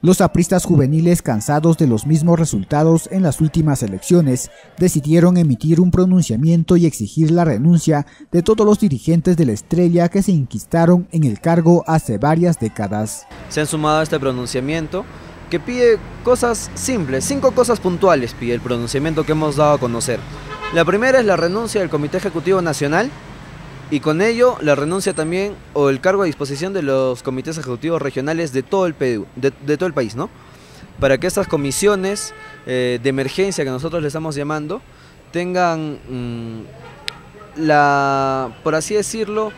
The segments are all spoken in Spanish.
Los apristas juveniles, cansados de los mismos resultados en las últimas elecciones, decidieron emitir un pronunciamiento y exigir la renuncia de todos los dirigentes de la Estrella que se enquistaron en el cargo hace varias décadas. Se han sumado a este pronunciamiento que pide cosas simples, 5 cosas puntuales pide el pronunciamiento que hemos dado a conocer. La primera es la renuncia del Comité Ejecutivo Nacional y con ello la renuncia también o el cargo a disposición de los comités ejecutivos regionales de todo el Perú, de todo el país, ¿no? Para que estas comisiones de emergencia que nosotros le estamos llamando tengan por así decirlo,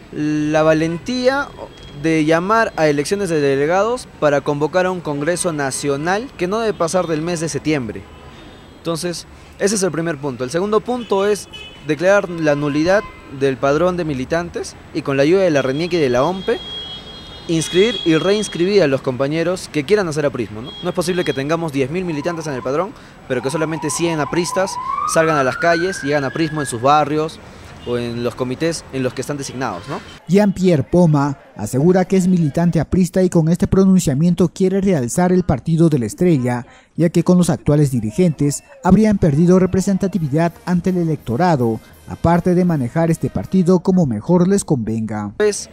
la valentía de llamar a elecciones de delegados para convocar a un Congreso Nacional que no debe pasar del mes de septiembre. Entonces, ese es el primer punto. El segundo punto es declarar la nulidad del padrón de militantes y con la ayuda de la RENIEC y de la OMPE, inscribir y reinscribir a los compañeros que quieran hacer aprismo, ¿no? No es posible que tengamos 10.000 militantes en el padrón, pero que solamente 100 apristas salgan a las calles y hagan aprismo en sus barrios o en los comités en los que están designados, ¿no? Jean-Pierre Poma asegura que es militante aprista y con este pronunciamiento quiere realzar el partido de la Estrella, ya que con los actuales dirigentes habrían perdido representatividad ante el electorado, aparte de manejar este partido como mejor les convenga. Pues,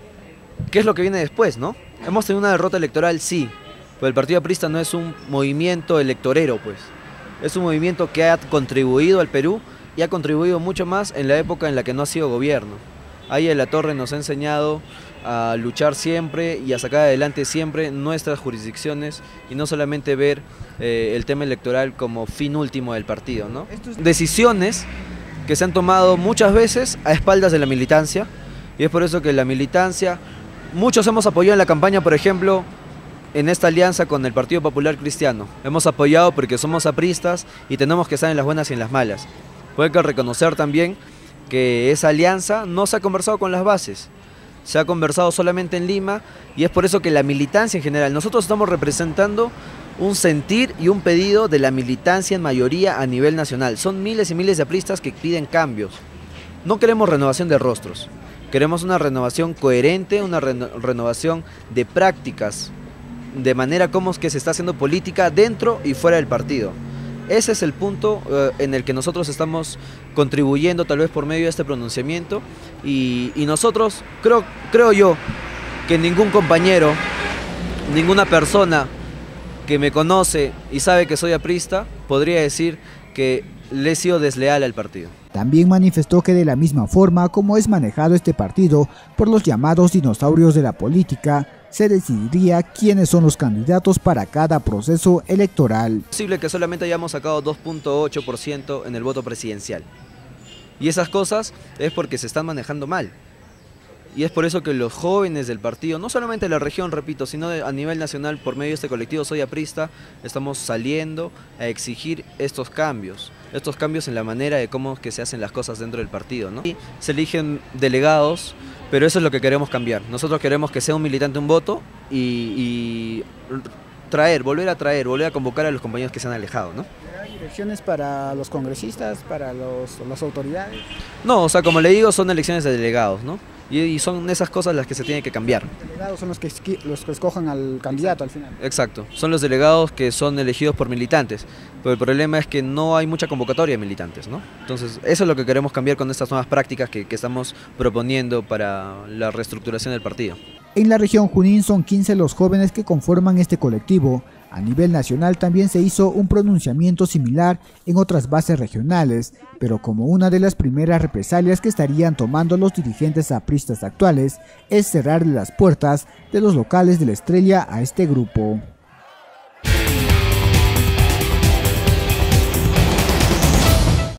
¿qué es lo que viene después, no? Hemos tenido una derrota electoral, sí, pero el partido aprista no es un movimiento electorero, pues. Es un movimiento que ha contribuido al Perú y ha contribuido mucho más en la época en la que no ha sido gobierno. Ahí en La Torre nos ha enseñado a luchar siempre y a sacar adelante siempre nuestras jurisdicciones y no solamente ver el tema electoral como fin último del partido, ¿no? Decisiones que se han tomado muchas veces a espaldas de la militancia y es por eso que la militancia, muchos hemos apoyado en la campaña, por ejemplo, en esta alianza con el Partido Popular Cristiano. Hemos apoyado porque somos apristas y tenemos que estar en las buenas y en las malas. Hay que reconocer también que esa alianza no se ha conversado con las bases, se ha conversado solamente en Lima y es por eso que la militancia en general, nosotros estamos representando un sentir y un pedido de la militancia en mayoría a nivel nacional. Son miles y miles de apristas que piden cambios. No queremos renovación de rostros, queremos una renovación coherente, una renovación de prácticas, de manera como es que se está haciendo política dentro y fuera del partido. Ese es el punto en el que nosotros estamos contribuyendo tal vez por medio de este pronunciamiento y nosotros, creo yo, que ningún compañero, ninguna persona que me conoce y sabe que soy aprista podría decir que le he sido desleal al partido. También manifestó que de la misma forma como es manejado este partido por los llamados dinosaurios de la política, se decidiría quiénes son los candidatos para cada proceso electoral. Es posible que solamente hayamos sacado 2.8% en el voto presidencial. Y esas cosas es porque se están manejando mal. Y es por eso que los jóvenes del partido, no solamente de la región, repito, sino a nivel nacional, por medio de este colectivo Soy Aprista, estamos saliendo a exigir estos cambios en la manera de cómo que se hacen las cosas dentro del partido, ¿no? Y se eligen delegados, pero eso es lo que queremos cambiar. Nosotros queremos que sea un militante un voto y volver a convocar a los compañeros que se han alejado, ¿no? ¿Hay elecciones para los congresistas, para las autoridades? No, o sea, como le digo, son elecciones de delegados, ¿no? Y son esas cosas las que se tienen que cambiar. Los delegados son los que escojan al candidato al final. Exacto, son los delegados que son elegidos por militantes, pero el problema es que no hay mucha convocatoria de militantes, ¿no? Entonces, eso es lo que queremos cambiar con estas nuevas prácticas que estamos proponiendo para la reestructuración del partido. En la región Junín son 15 los jóvenes que conforman este colectivo. A nivel nacional también se hizo un pronunciamiento similar en otras bases regionales, pero como una de las primeras represalias que estarían tomando los dirigentes apristas actuales es cerrarle las puertas de los locales de la Estrella a este grupo.